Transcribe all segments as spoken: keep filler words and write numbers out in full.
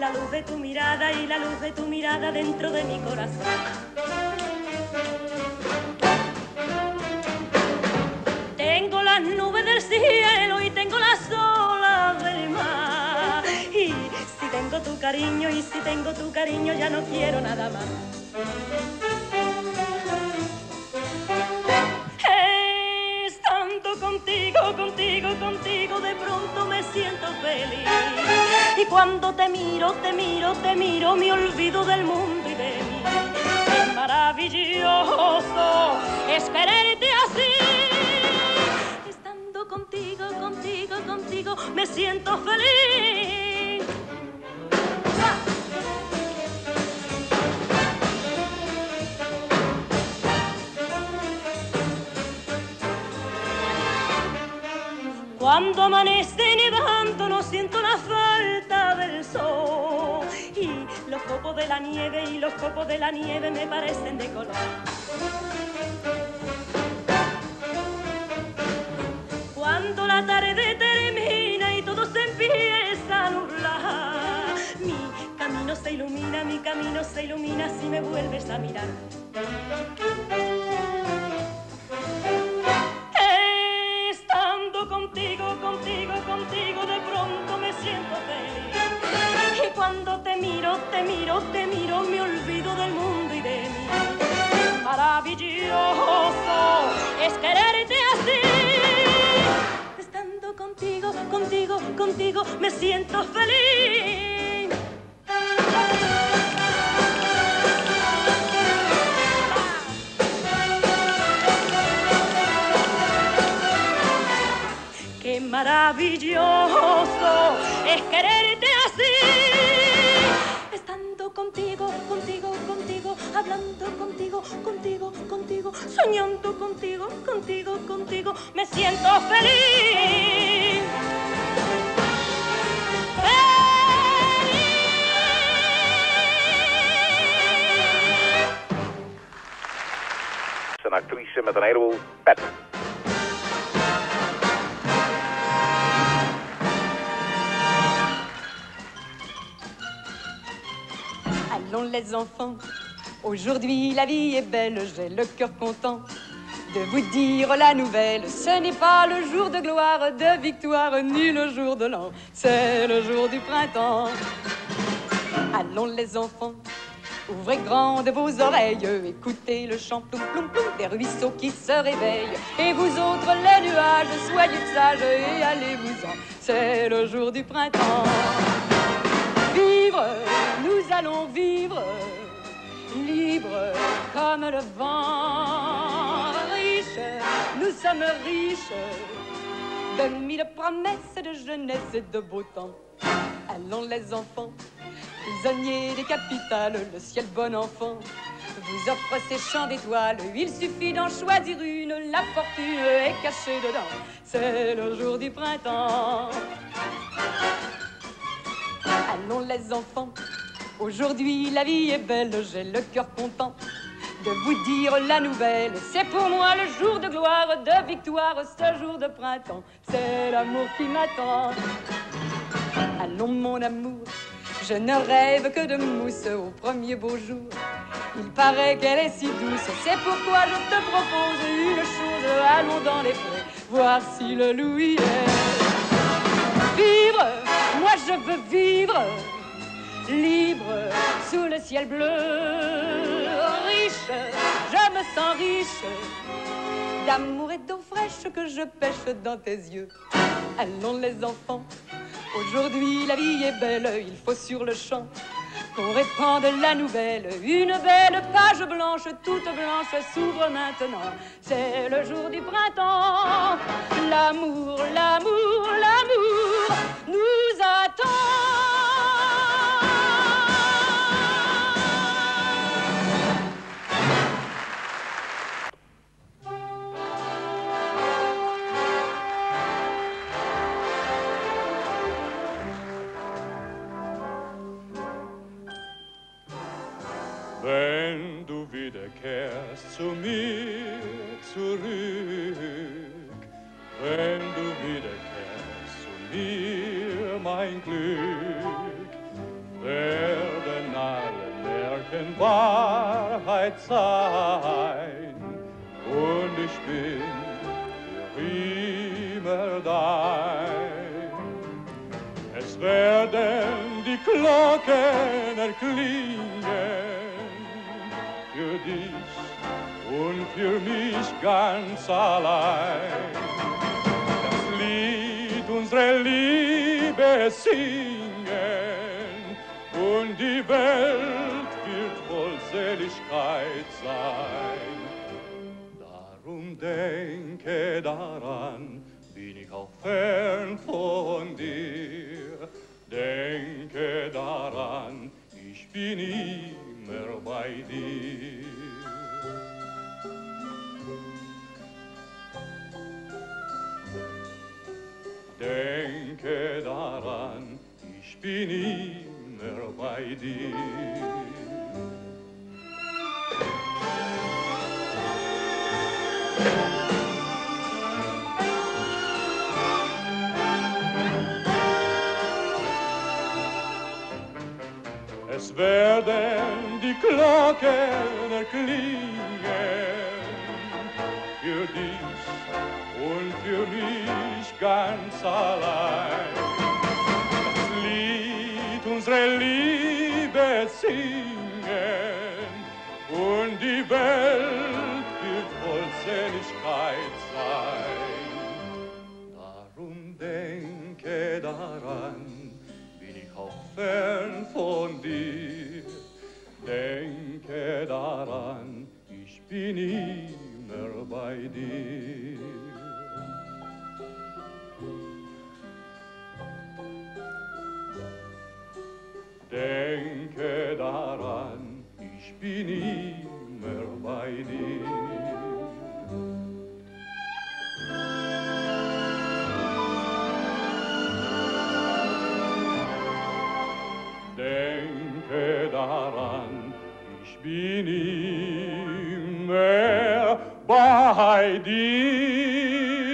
la luz de tu mirada y la luz de tu mirada dentro de mi corazón. Tengo las nubes del cielo y tengo las olas del mar. Y si tengo tu cariño y si tengo tu cariño ya no quiero nada más. Estando contigo, contigo, contigo de pronto me siento feliz. Y cuando te miro, te miro, te miro me olvido del mundo y de mí. Es maravilloso es quererte así. Contigo, contigo, contigo, me siento feliz. Cuando amanece nevando no siento la falta del sol. Y los copos de la nieve y los copos de la nieve me parecen de color. Cuando la tarde termina y todo se empieza a nublar, mi camino se ilumina, mi camino se ilumina si me vuelves a mirar. Estando contigo, contigo, contigo, de pronto me siento feliz. Y cuando te miro, te miro, te miro, me olvido del mundo y de mí. Maravilloso es quererte así. Contigo, contigo, contigo, me siento feliz. Qué maravilloso es quererte así. Estando contigo, contigo, contigo, hablando contigo, contigo, contigo, soñando contigo, contigo, contigo, me siento feliz. Een actrice met een heleboel pet. Allons les enfants, aujourd'hui la vie est belle, j'ai le cœur content de vous dire la nouvelle. Ce n'est pas le jour de gloire, de victoire, ni le jour de l'an, c'est le jour du printemps. Allons les enfants, ouvrez grandes vos oreilles, écoutez le chant ploum ploum ploum des ruisseaux qui se réveillent. Et vous autres les nuages, soyez sages et allez-vous-en, c'est le jour du printemps. Vivre, nous allons vivre, libres comme le vent. Riches, nous sommes riches de mille promesses de jeunesse et de beau temps. Allons les enfants, prisonniers des capitales, le ciel bon enfant vous offre ses champs d'étoiles. Il suffit d'en choisir une, la fortune est cachée dedans. C'est le jour du printemps. Allons les enfants, aujourd'hui la vie est belle, j'ai le cœur content de vous dire la nouvelle. C'est pour moi le jour de gloire, de victoire, ce jour de printemps. C'est l'amour qui m'attend. Allons mon amour, je ne rêve que de mousse au premier beau jour. Il paraît qu'elle est si douce, c'est pourquoi je te propose une chose. Allons dans les prés, voir si le loup y est. Vivre, moi je veux vivre, libre sous le ciel bleu. Riche, je me sens riche d'amour et d'eau fraîche que je pêche dans tes yeux. Allons les enfants, aujourd'hui la vie est belle, il faut sur le champ qu'on répande la nouvelle. Une belle page blanche, toute blanche, s'ouvre maintenant. C'est le jour du printemps. L'amour, l'amour, l'amour nous attend. Wenn du wiederkehrst zu mir zurück, wenn du wiederkehrst zu mir, mein Glück, wenn Wahrheit sein und ich bin für immer dein. Es werden die Glocken erklingen für dich und für mich ganz allein. Das Lied unserer Liebe singen und die Welt wird voll Seligkeit sein. Darum denke daran, bin ich auch fern von dir. Denke daran, ich bin immer bei dir. Denke daran, ich bin immer bei dir. Es werden die Glocken erklingen für dich und für mich ganz allein. Das Lied unserer Liebe singen und die Welt wird voll Seligkeit sein. Darum denke daran, bin ich auch fern von dir. Denke daran, ich bin immer bei dir. Denke daran, ich bin immer bei dir. Denke daran, ich bin immer bei dir.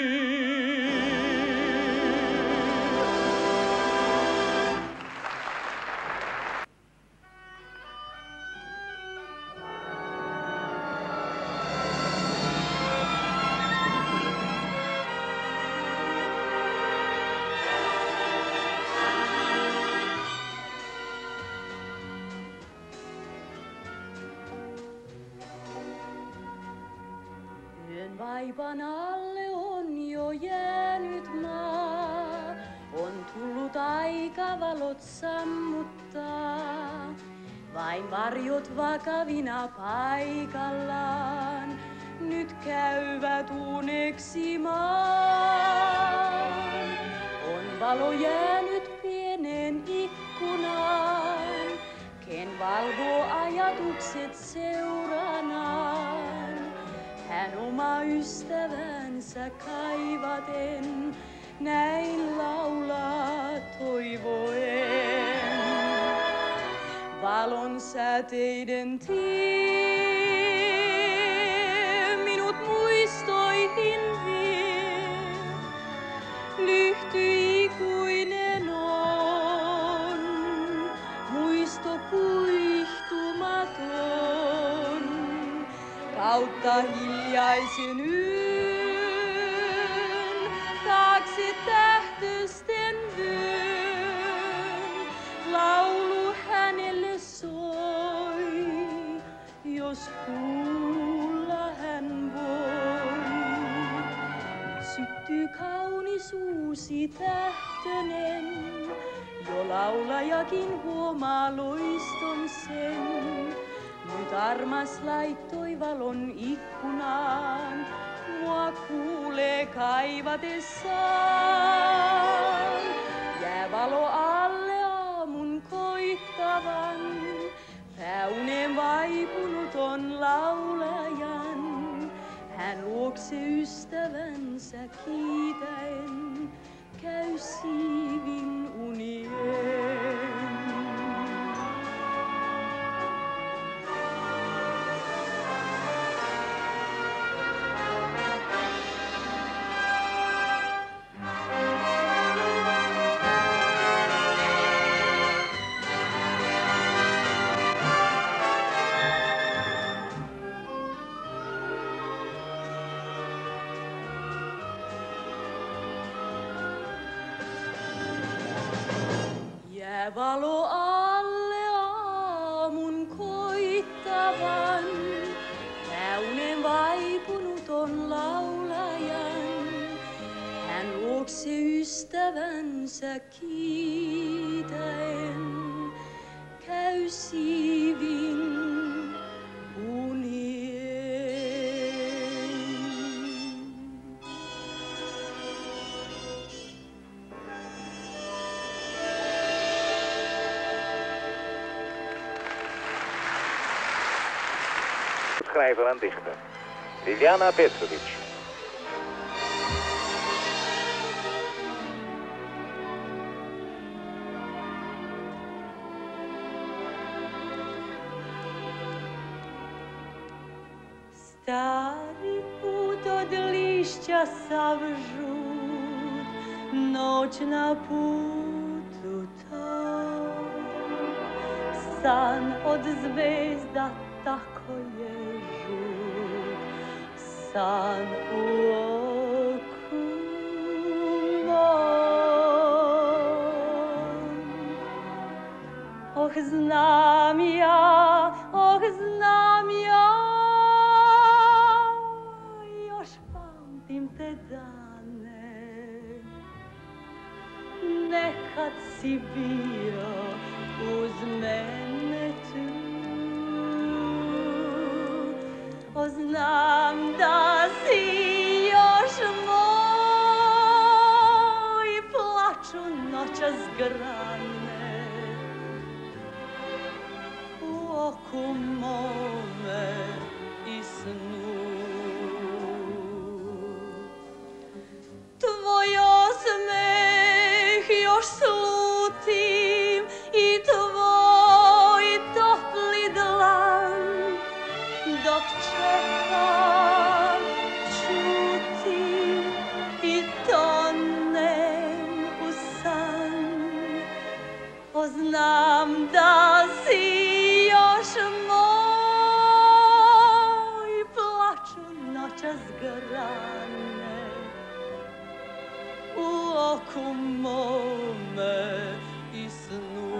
Vaipan alle on jo jäänyt maa, on tullut aika valot sammuttaa. Vain varjot vakavina paikallaan, nyt käyvät uneksimaan. On valo jäänyt pienen ikkunaan, ken valvoo ajatukset seuranaan. Hän oma ystävänsä kaivaten, näin laulaa toivoen. Valon säteiden tie minut muistoihin vie. Lyhty ikuinen on, muisto kuihtumaton. Kautta hiljaisen yön, taakse tähtösten vyön, laulu hänelle soi, jos kuulla hän voi. Syttyy kaunis uusi tähtönen, jo laulajakin huomaa loiston sen. Nyt armas laittoi valon ikkunaan, mua kuulee kaivatessaan. Jää valo alle aamun koittavan, pääuneen vaipunut on laulajan. Hän luokse ystävänsä kiitäen, käy siivin unien. valo alle aamun koittavan, täynen vaipunut on laulajan. Hän luokse ystävänsä kiitäen käy siivin unien. Schrijver en dichter Ljiljana Petrović. Stari put od lišća sav žut, noć na putu tom. San od zvezda tako je žut, san u oku mom. Oh, znam ja, oh, znam ja, pamtim te dane, nekad si bio uz mene tu. O, znam da si još moj, plaču noćas grane u oku mome i snu. Tvoj osmeh još slutim i tvoj topli dlan, dok čekam, čutim i tonem u san. O, znam da si još moj, plaču noćas grane u oku mome i snu.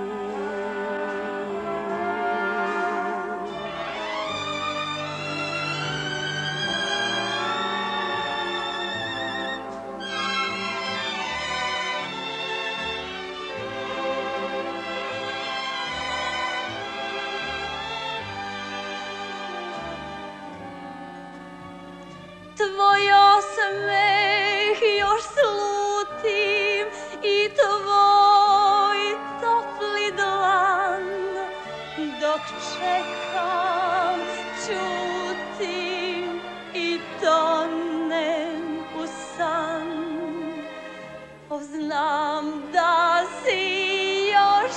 Tvoj osmeh još slutim i tvoj topli dlan, dok čekam, čutim i tonem u san. O, znam da si još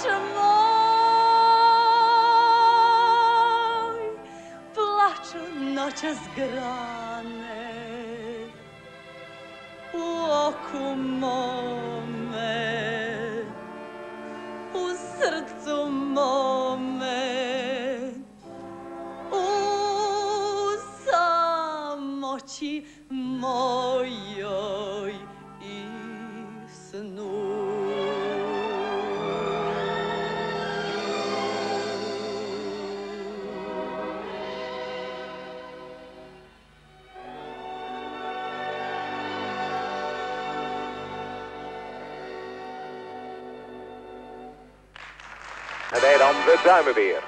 moj, plaču noćas grane u oku mome, u srcu mome, u samoći mojoj i snu. En hij dan de Duimenbeer.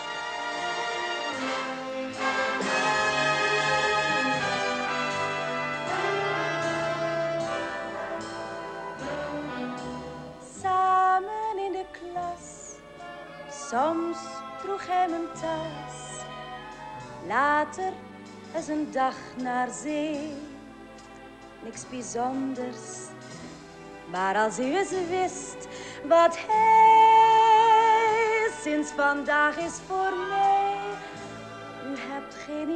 Samen in de klas, soms droeg hij mijn tas. Later is een dag naar zee, niks bijzonders. Maar als u eens wist wat hij sinds vandaag is voor mij, u hebt geen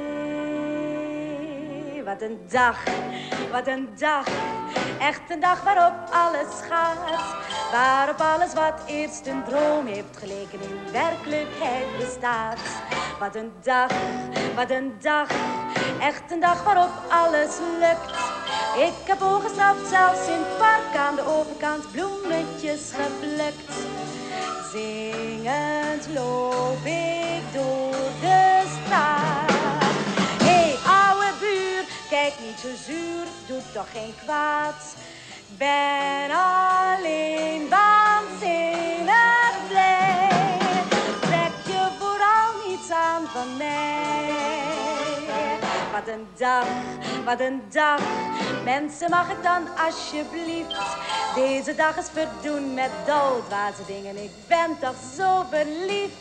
idee. Wat een dag, wat een dag, echt een dag waarop alles gaat. Waarop alles wat eerst een droom heeft geleken in werkelijkheid bestaat. Wat een dag, wat een dag, echt een dag waarop alles lukt. Ik heb ooggeslapt, zelfs in het park aan de overkant bloemetjes geplukt. Zingend loop ik door de straat. Hé, hey, ouwe buur, kijk niet zo zuur, doet toch geen kwaad. Ben alleen waanzinnig blij. Trek je vooral niets aan van mij. Wat een dag, wat een dag. Mensen, mag ik dan alsjeblieft deze dag eens verdoen met doodwaze dingen. Ik ben toch zo verliefd.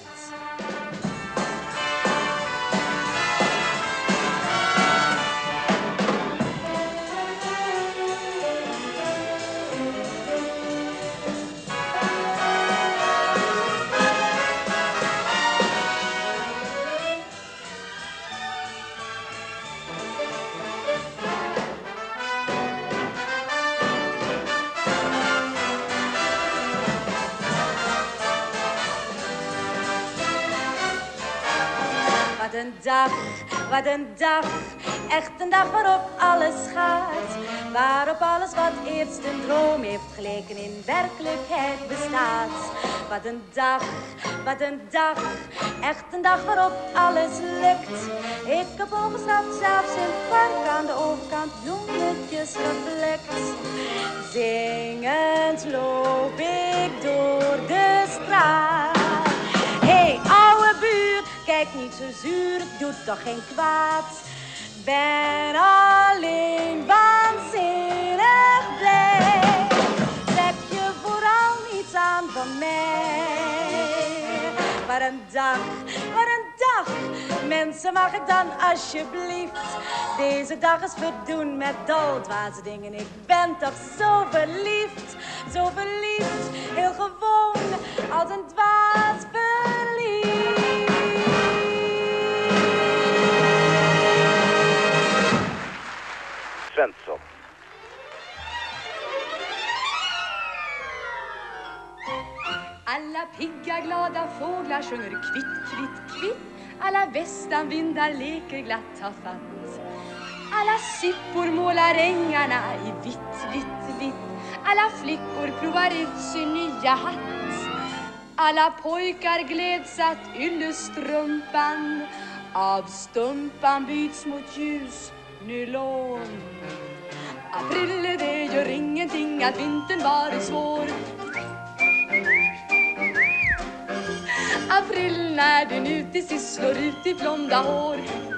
Wat een dag, wat een dag, echt een dag waarop alles gaat. Waarop alles wat eerst een droom heeft geleken in werkelijkheid bestaat. Wat een dag, wat een dag, echt een dag waarop alles lukt. Ik heb overstapt, zelfs in het park aan de overkant bloemetjes geplukt. Zingend loop ik door de straat. Hé, hey, ouwe buur, kijk niet zo zuur, doet toch geen kwaad. Ben alleen waanzinnig blij. Trek je vooral niets aan van mij. Wat een dag, wat een dag. Mensen, mag ik dan alsjeblieft deze dag eens verdoen met doodwaze dingen. Ik ben toch zo verliefd, zo verliefd. Heel gewoon, als een dwaas verliefd. Svensson. Alla pigga glada fåglar sjunger kvitt, kvitt, kvitt. Alla västanvindar leker glatt har fatt. Alla sippor målar ängarna i vitt, vitt, vitt. Alla flickor provar ut sin nya hatt. Alla pojkar gläds att yllestrumpan av stumpan byts mot ljus nylon. April, det gör ingenting att vintern varit svår. April, när den ute sig slår ut i blonda hår.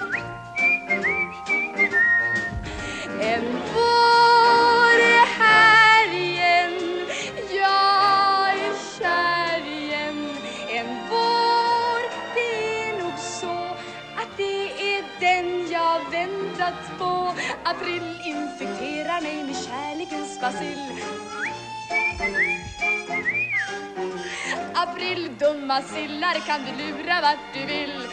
En vår är här igen, jag är kär igen. En vår, det är nog så att det är den jag väntat på. April infekterar mig med kärlekens bacill. April, dumma sillar, kan du lura vart du vill.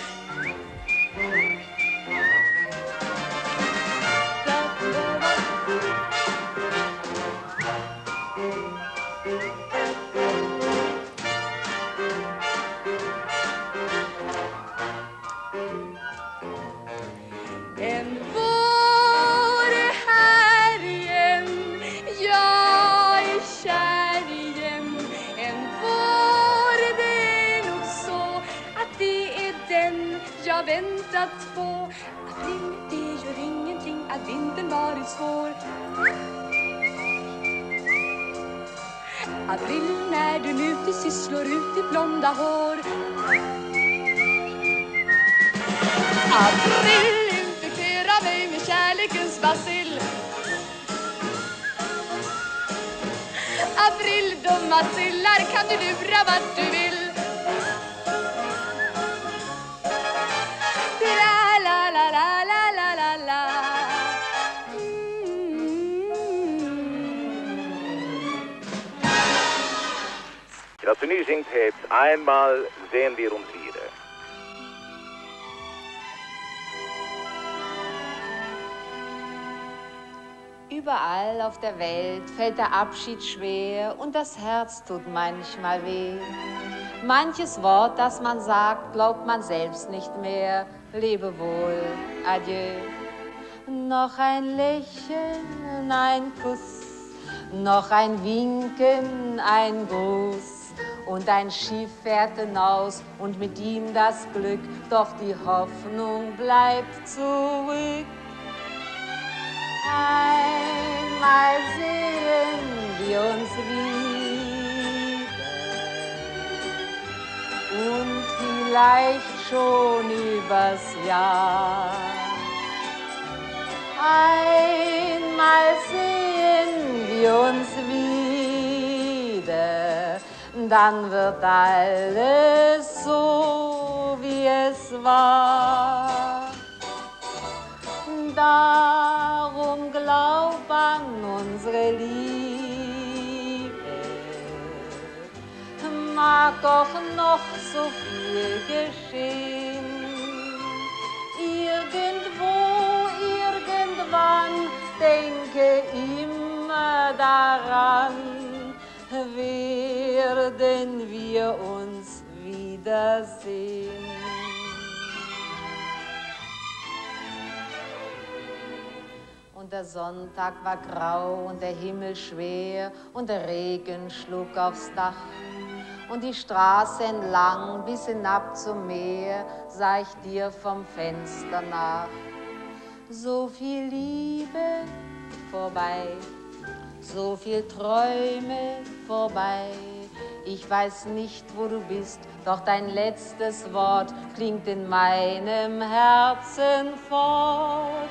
En vår är här igen, jag är kär igen. En vår, det är nog så att det är den jag väntat på. April, det gör ingenting att vintern varit svår. April, när du nu till sist slår ut ditt blonda hår. April, infekterar mig med kärlekens bacill. April, dumma sillar, kan du lura vart du vill. La la la la la la la la. Das Turnier singt het Einmal sehen wir uns wieder. Überall auf der Welt fällt der Abschied schwer und das Herz tut manchmal weh. Manches Wort, das man sagt, glaubt man selbst nicht mehr. Lebe wohl, adieu. Noch ein Lächeln, ein Kuss, noch ein Winken, ein Gruß und ein Schiff fährt hinaus und mit ihm das Glück, doch die Hoffnung bleibt zurück. Einmal sehen wir uns wieder und vielleicht schon übers Jahr. Einmal sehen wir uns wieder, dann wird alles so, wie es war. Darum glaub an unsere Liebe, mag auch noch so viel geschehen. Irgendwo, irgendwann, denke immer daran, werden wir uns wiedersehen. Und der Sonntag war grau und der Himmel schwer und der Regen schlug aufs Dach. Und die Straße entlang bis hinab zum Meer sah ich dir vom Fenster nach. So viel Liebe vorbei, so viel Träume vorbei. Ich weiß nicht, wo du bist, doch dein letztes Wort klingt in meinem Herzen fort.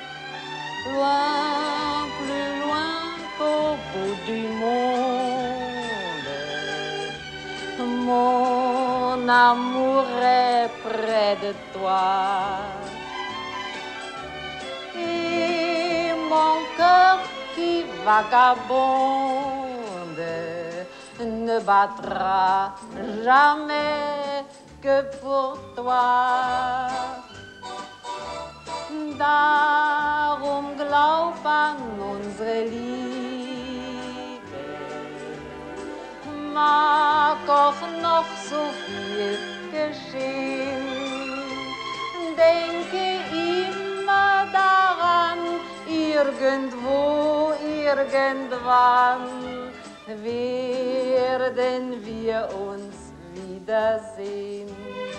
Loin, plus loin qu'au bout du monde, mon amour est près de toi. Et mon cœur qui vagabonde ne battra jamais que pour toi. Darum glaub an unsere Liebe, mag auch noch so viel geschehen. Denke immer daran, irgendwo, irgendwann werden wir uns wiedersehen.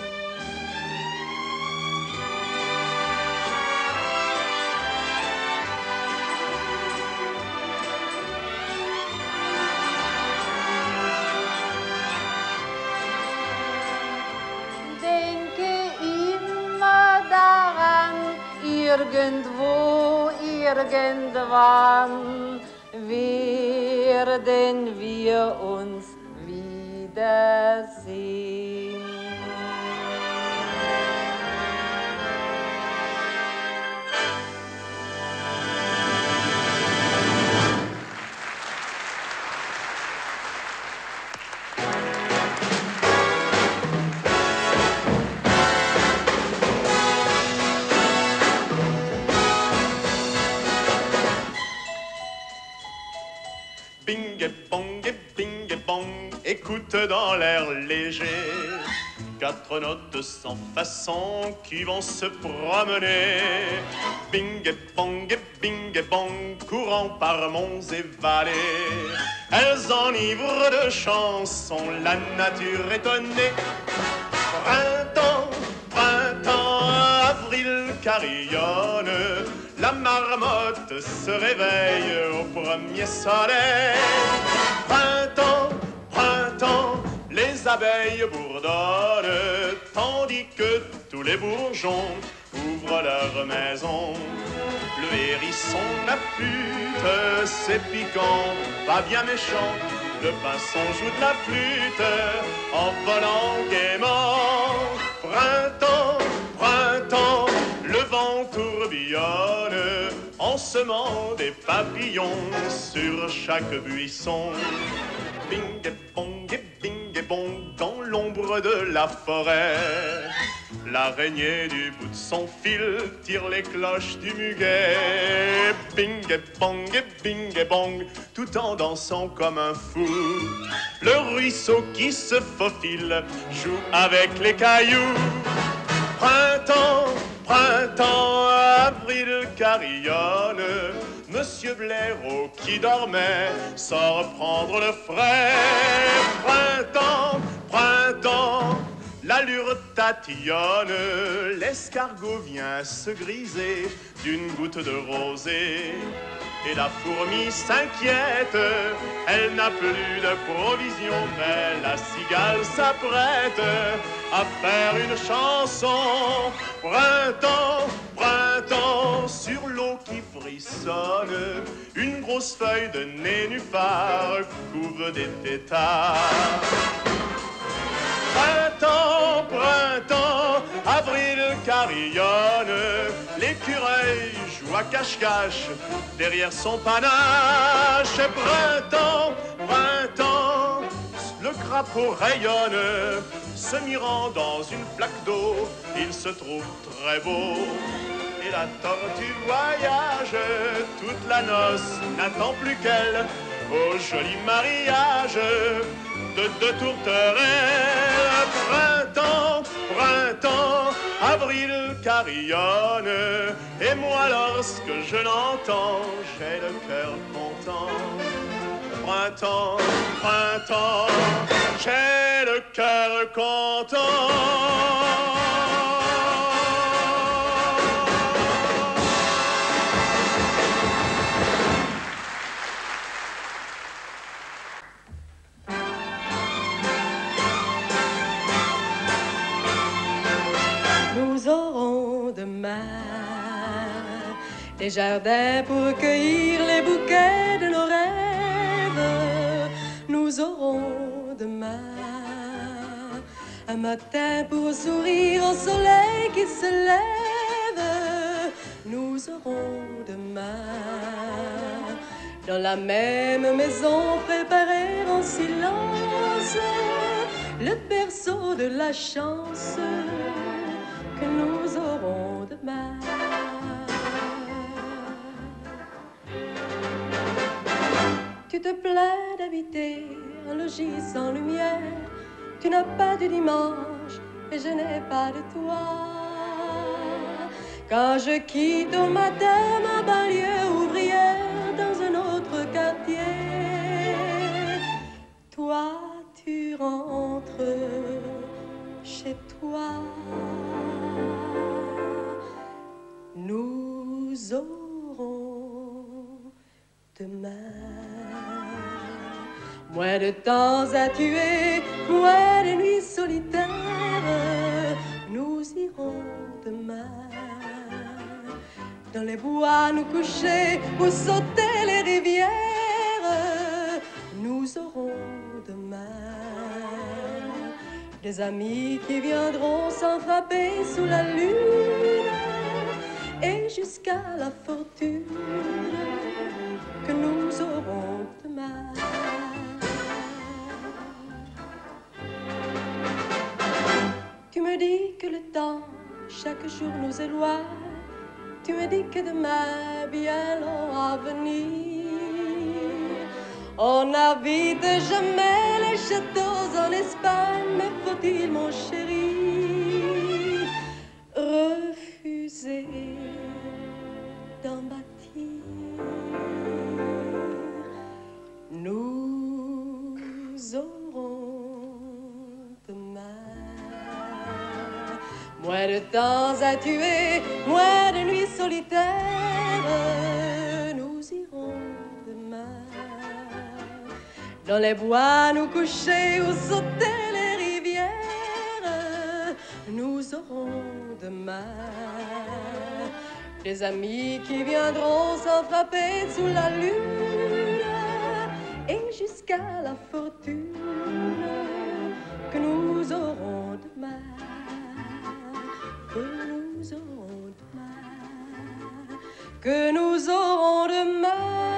Irgendwo, irgendwann werden wir uns wiedersehen. Bing-bong, bing-bong, écoute dans l'air léger quatre notes sans façon qui vont se promener. Bing-bong, bing-bong, courant par monts et vallées, elles enivrent de chansons la nature étonnée. Printemps, printemps, avril carillonne, la marmotte se réveille au premier soleil. Printemps, printemps, les abeilles bourdonnent, tandis que tous les bourgeons ouvrent leurs maisons. Le hérisson affûte, c'est piquant, pas bien méchant. Le pinson joue de la flûte en volant gaiement. Printemps, printemps, le vent tourbillonne en semant des papillons sur chaque buisson. Bing-bong et bing-bong dans l'ombre de la forêt, l'araignée du bout de son fil tire les cloches du muguet. Bing-bong et bing-bong tout en dansant comme un fou. Le ruisseau qui se faufile joue avec les cailloux. Printemps, printemps, avril carillonne, Monsieur Blaireau qui dormait sort prendre le frais. Printemps, printemps, l'allure tatillonne, l'escargot vient se griser d'une goutte de rosée. Et la fourmi s'inquiète, elle n'a plus de provisions, mais la cigale s'apprête à faire une chanson. Printemps, printemps, sur l'eau qui frissonne, une grosse feuille de nénuphar couvre des pétards. Printemps, printemps, avril carillonne, l'écureuil joue à cache-cache derrière son panache. Printemps, printemps, le crapaud rayonne, se mirant dans une flaque d'eau, il se trouve très beau. Et la tortue voyage toute la noce, n'attend plus qu'elle au joli mariage de deux tourterelles. Printemps, printemps, avril carillonne, et moi lorsque je l'entends, j'ai le cœur content. Printemps, printemps, j'ai le cœur content. Nous aurons demain des jardins pour cueillir les bouquets de nos rêves. Nous aurons demain un matin pour sourire au soleil qui se lève. Nous aurons demain dans la même maison préparer en silence le berceau de la chance que nous aurons demain. Tu te plains d'habiter un logis sans lumière. Tu n'as pas de dimanche et je n'ai pas de toi. Quand je quitte au matin ma banlieue ouvrière dans un autre quartier, toi tu rentres chez toi. Nous aurons demain moins de temps à tuer, moins de nuits solitaires. Nous irons demain dans les bois nous coucher ou sauter les rivières. Nous aurons demain des amis qui viendront s'enfapper sous la lune, et jusqu'à la fortune que nous aurons demain. Tu me dis que le temps chaque jour nous éloigne. Tu me dis que demain bien long à venir. On n'habite jamais les châteaux en Espagne, mais faut-il, mon chéri, refuser d'en bâtir? Nous aurons demain moins de temps à tuer, moins de nuits solitaires. Nous irons demain dans les bois nous coucher ou sauter les rivières. Nous aurons demain des amis qui viendront s'enfapper sous la lune, et jusqu'à la fortune que nous aurons demain. Que nous aurons demain, que nous aurons demain.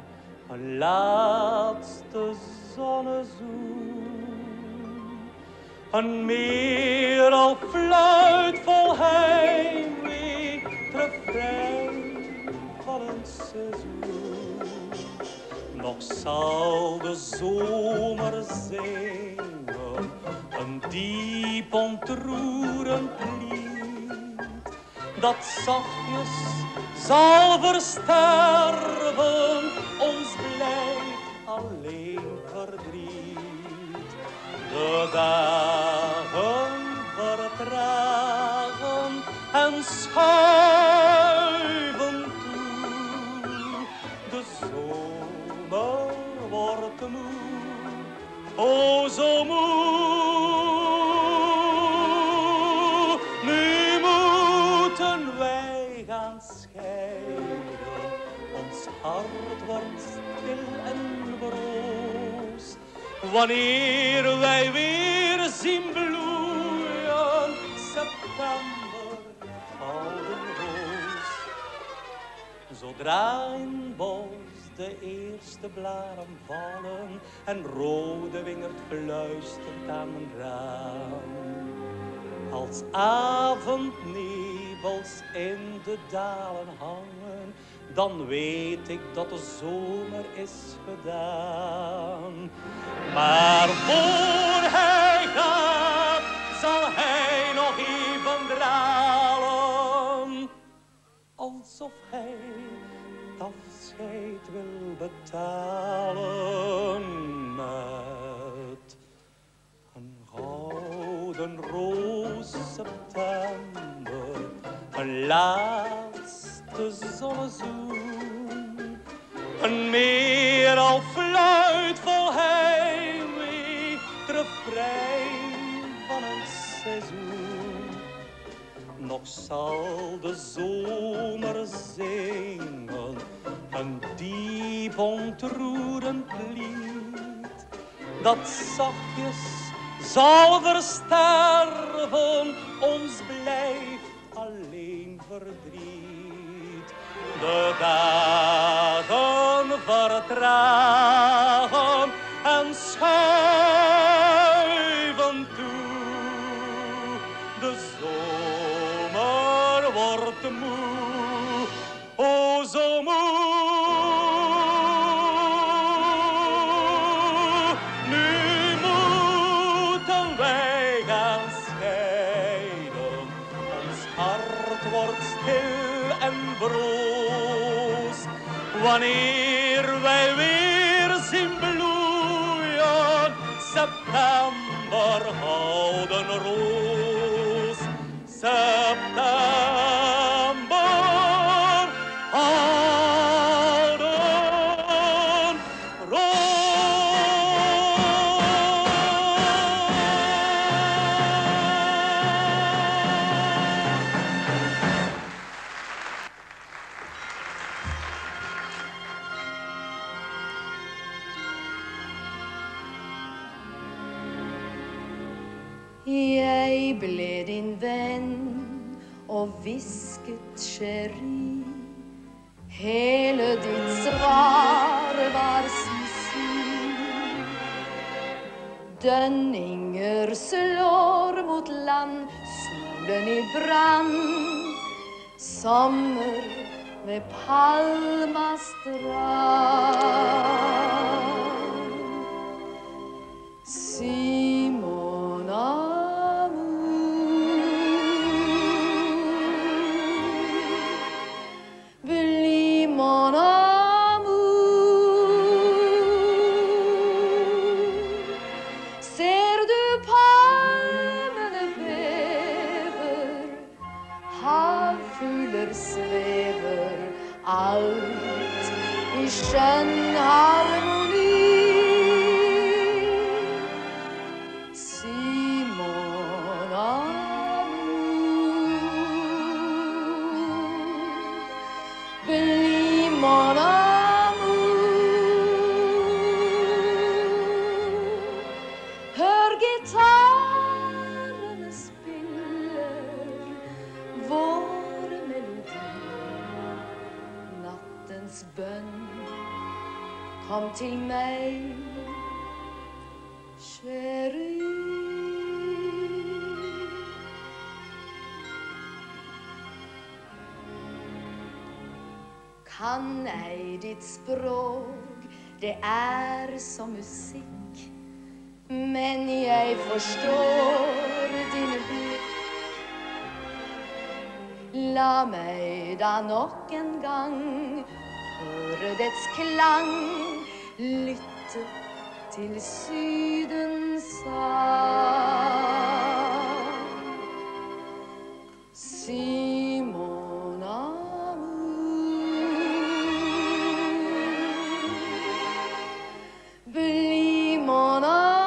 Laatste zonnezoen Een meer al fluit vol heimwee, refrein van een seizoen. Nog zal de zomer zingen, een diep ontroerend lied, dat zachtjes zal versterven, ons blijft alleen verdriet. De dagen vertragen en schuiven toe. De zomer wordt moe, o zo moe. Nu moeten wij gaan scheiden, ons hart wordt stil en broos. Wanneer wij weer zien bloeien, september, gouden roos. Zodra in bos de eerste blaren vallen en rode wingerd fluistert aan mijn raam. Als avondnebels in de dalen hangen, dan weet ik dat de zomer is gedaan. Maar voor hij gaat, zal hij nog even dralen, alsof hij het afscheid wil betalen met een gouden roos september, een laatste zonnezoen. Een meer al fluit vol heimwee, het refrein van een seizoen. Nog zal de zomer zingen, een diep ontroerend lied, dat zachtjes zal versterven, ons blijft alleen verdriet. De dagen vertragen en schuiven toe. De zomer wordt moe, o zo moe. Nu moeten wij gaan scheiden, ons hart wordt stil en broos. Wanneer wij weer zien bloeien, september, gouden roos. September, gouden roos. Jeg ble din venn og hvisket sherry. Hele ditt svar var sissy. Dønninger slår mot land, solen i brann. Sommer ved Palmastrand. Simona mon amour. Ser du palmene vever, havfugler svever, alt i skjønn harmoni. Simon amour, bli mon amour. Hør gitarene spiller vår melodi. Nattens bønn, kom til meg, chérie. kan ej ditt språk, det er som musik, men jeg forstår din blikk. La meg da nok en gang høre dets klang, lytte til Sydens sang. Si mon amour, bli mon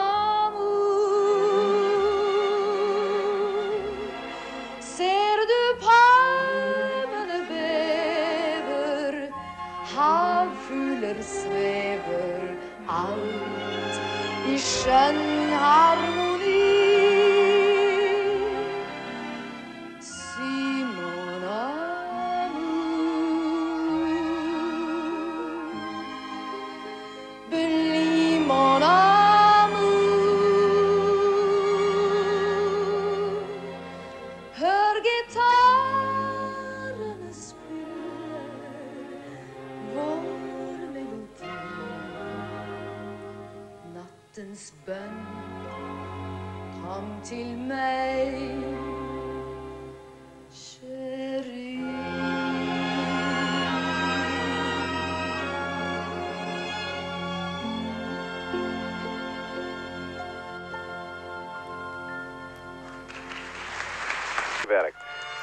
amour. Ser du palmene bever, havfugler svever, alt i skjønn harmoni. Si mon amour, bli mon amour. Hør gitarene spiller vår melodi. Nattens bønn, kom til meg, chérie. Werk.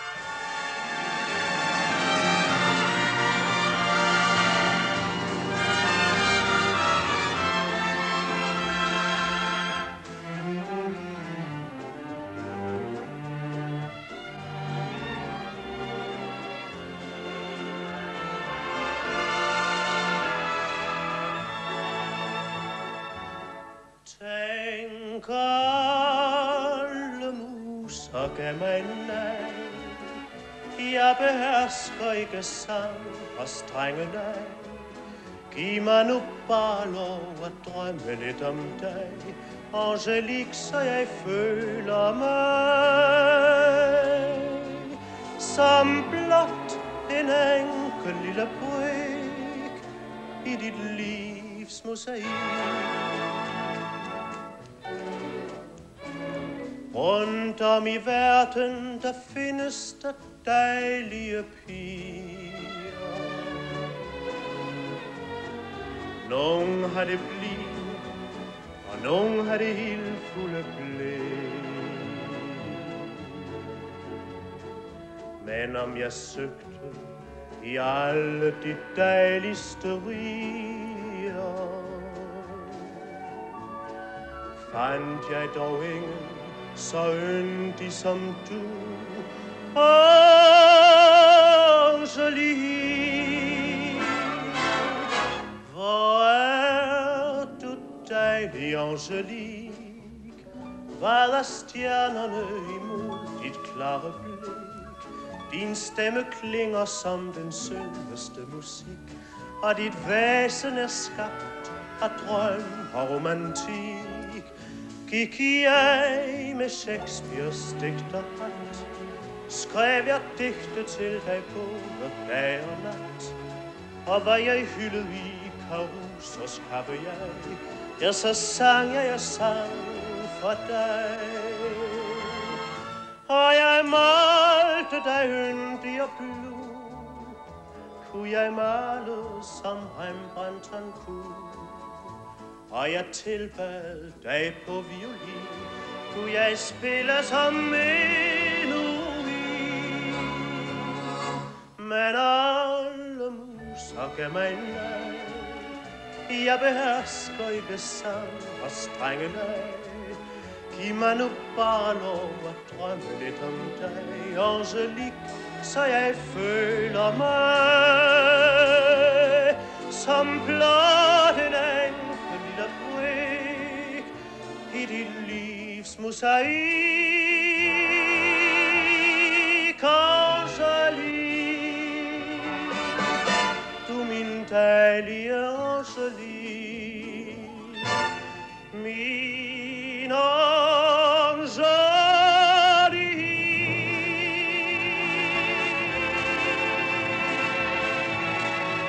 Tænk alle muser gav mig nej. Jeg behersker ikke sang og strenge nej. Giv mig nu bare lov at drømme lidt om dig, Angelique, så jeg føler mig som blot en enkel lille brik i dit livs mosaik. Rundt om i verden, der findes der dejlige piger. Nogle har det blid, og nogle har det ildfulde blik. Men om jeg søgte i alle de dejligste riger, fandt jeg dog ingen så yndig som du, Angelique. Hvor er du dejlig, Angelique. Hvad er stjernerne imod dit klare blik? Din stemme klinger som den sødeste musik, og dit væsen er skabt af drøm og romantik. Gik jeg med Shakespeares digterhat, skrev jeg digte til dig både dag og nat. Og hvad jeg hyldede i Carusos kaviar, ja, så sang jeg, jeg sang for dig. Og jeg malte dig yndig og blod, kunne jeg male som Rembrandt han kunne. Og jeg tilbad dig på violin, kunne jeg spille som melodi. Men alle muser gav mig nej. Jeg behersker ikke sang og strenge nej. Giv mig nu bare lov at drømme lidt om dig, Angelique, så jeg føler mig som blot en enkel lille brik i dit livs mosaik. Angelique, du min dejlige Angelique, min Angelique.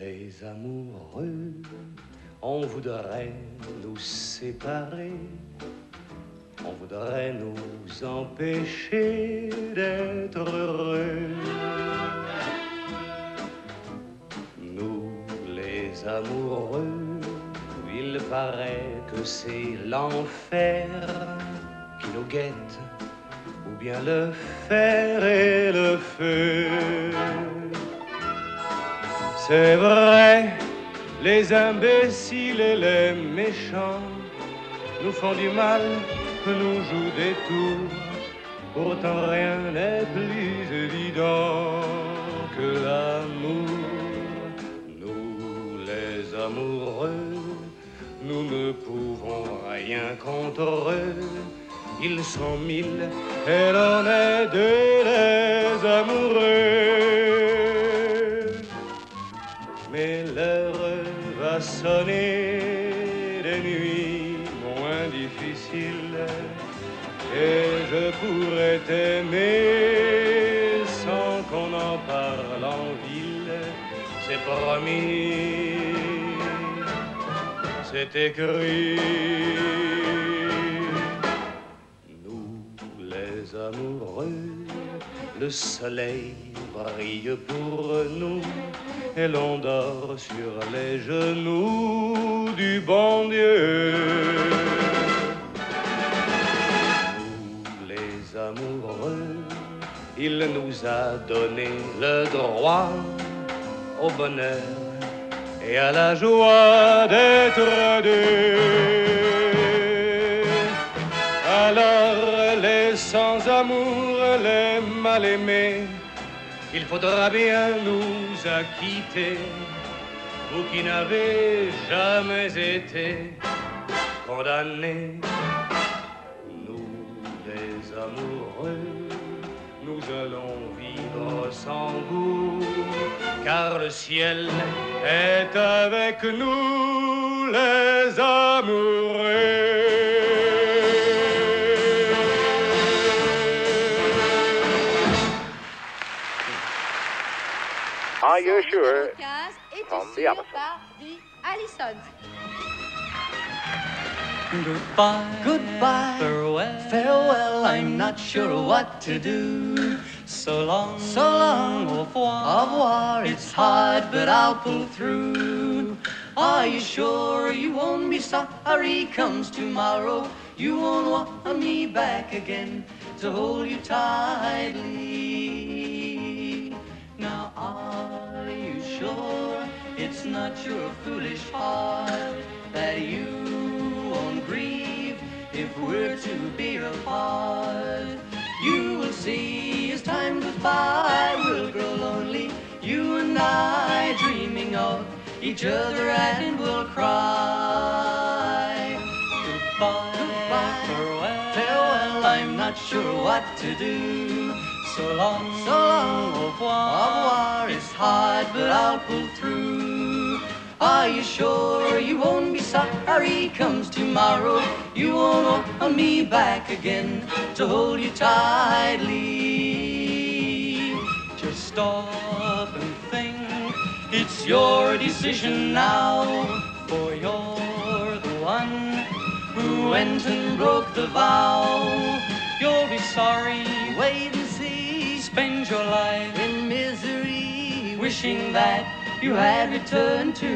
les amoureux, on voudrait nous séparer, on voudrait nous empêcher d'être heureux. Nous, les amoureux, il paraît que c'est l'enfer qui nous guette, ou bien le fer et le feu. C'est vrai, les imbéciles et les méchants nous font du mal, nous jouent des tours. Pourtant rien n'est plus évident que l'amour. Nous, les amoureux, nous ne pouvons rien contre eux. Ils sont mille et l'on est deux, les amoureux. Mais l'heure va sonner des nuits moins difficiles, et je pourrais t'aimer sans qu'on en parle en ville. C'est promis, c'est écrit. Nous, les amoureux, le soleil brille pour nous, et l'on dort sur les genoux du bon Dieu. Nous, les amoureux, il nous a donné le droit au bonheur et à la joie d'être deux. Alors les sans-amour, les mal-aimés, il faudra bien nous acquitter, vous qui n'avez jamais été condamnés. Nous, les amoureux, nous allons vivre sans goût, car le ciel est avec nous, les amoureux. Are you sure? From the other par The Allisons. Goodbye, goodbye, farewell, farewell, I'm not sure what to do. So long, so long, au revoir, au revoir, it's hard but I'll pull through. Are you sure you won't be sorry comes tomorrow? You won't want me back again to hold you tightly. Now are you sure it's not your foolish heart that you won't grieve if we're to be apart? You will see as time goes by, we'll grow lonely, you and I, dreaming of each other, and we'll cry. Goodbye, goodbye, farewell, farewell, I'm not sure what to do. So long, so long, au revoir, au revoir, it's hard but I'll pull through. Are you sure you won't be sorry comes tomorrow? You won't want me back again to hold you tightly. Just stop and think, it's your decision now, for you're the one who went and broke the vow. You'll be sorry, wait and see, spend your life in misery, wishing that you had returned to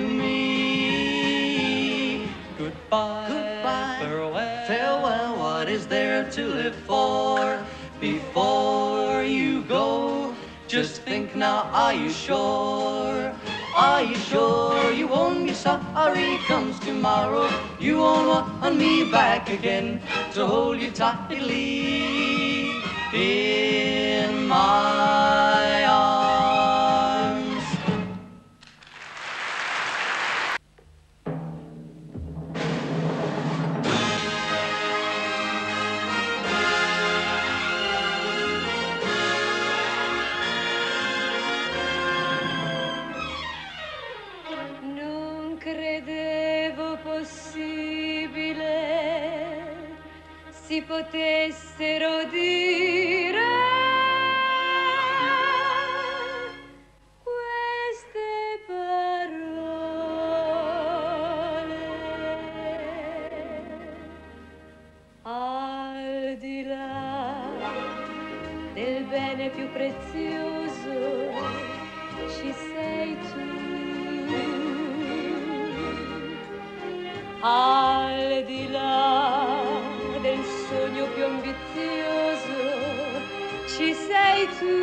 me. Goodbye, goodbye, farewell, farewell, what is there to live for? Before you go, just think now, are you sure? Are you sure you won't be sorry comes tomorrow? You won't want me back again to hold you tightly in my arms. Non credevo possibile si potessero dire queste parole. del bene più prezioso ci sei tu. Al di là del sogno più ambizioso ci sei tu.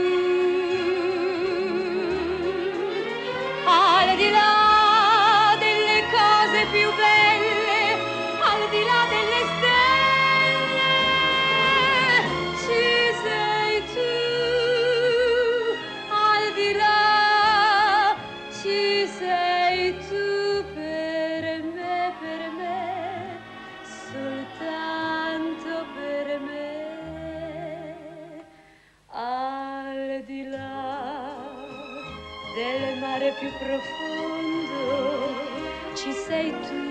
Al di là delle cose più belle, al di là delle stelle ci sei tu. Al di là ci sei tu. Soltanto per me, al di là del mare più profondo ci sei tu,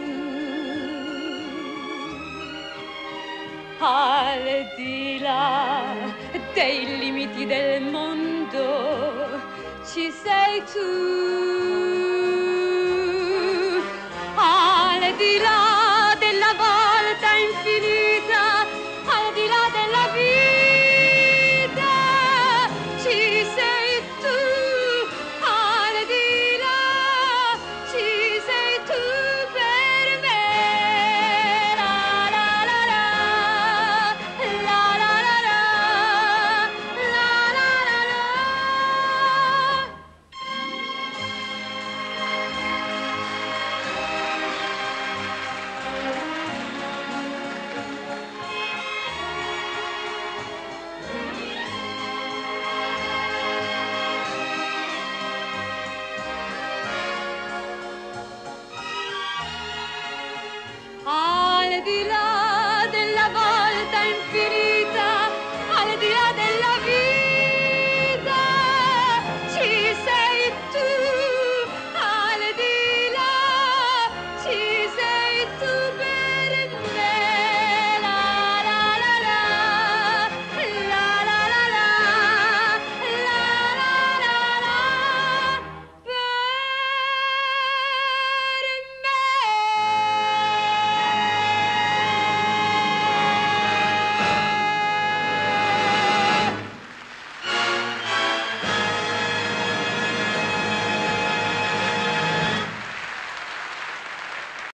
al di là dei limiti del mondo ci sei tu, al di là della